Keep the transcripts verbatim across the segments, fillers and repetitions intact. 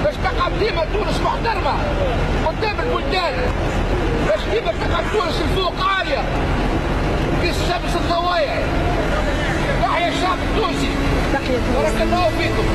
باش تقعد ديما تونس محترمه قدام البلدان، باش ديما تقعد تونس الفوق عاليه كي الشمس الضوايع. تحيا الشعب التونسي، بارك الله فيكم.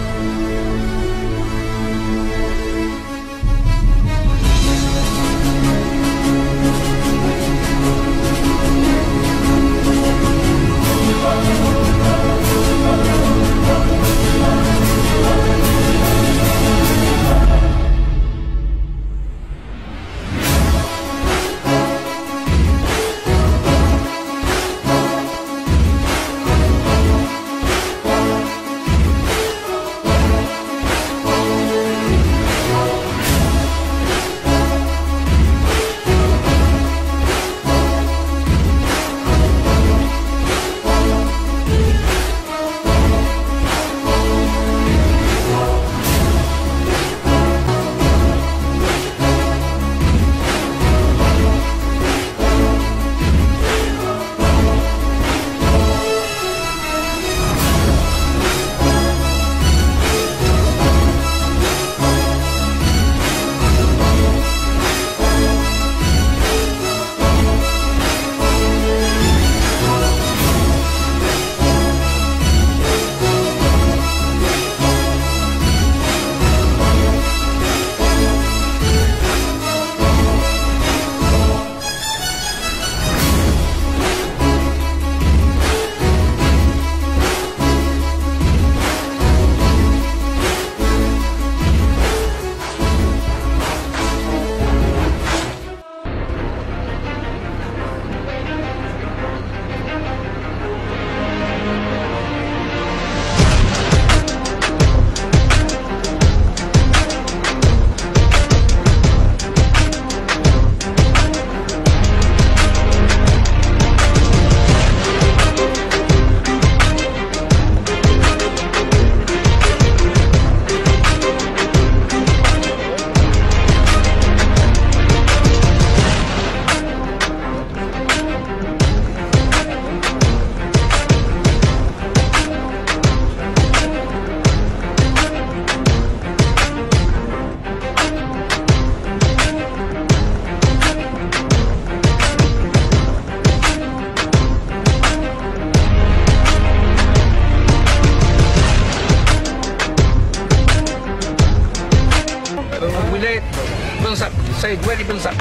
ولاية بن زرق، سيد والي بن زرق.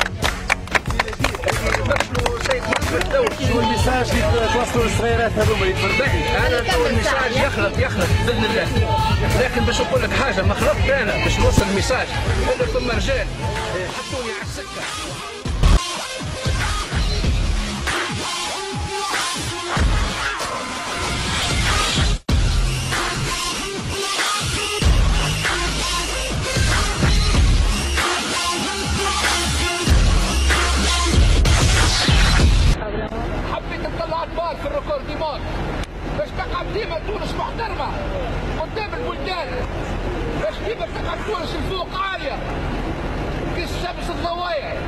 شنو الميساج اللي توصلوا للصغيرات هذوما اللي يتفرجوا؟ انا تو الميساج يخلط يخلط باذن الله، لكن باش نقول لك حاجه ما خلطت انا باش نوصل الميساج، انا ثم رجال حطوني على السكه. في الريكورديمون باش تقعد ديما تونس محترمه قدام البلدان، باش ديما تقعد تونس الفوق عاليه كي الشمس الضوايع.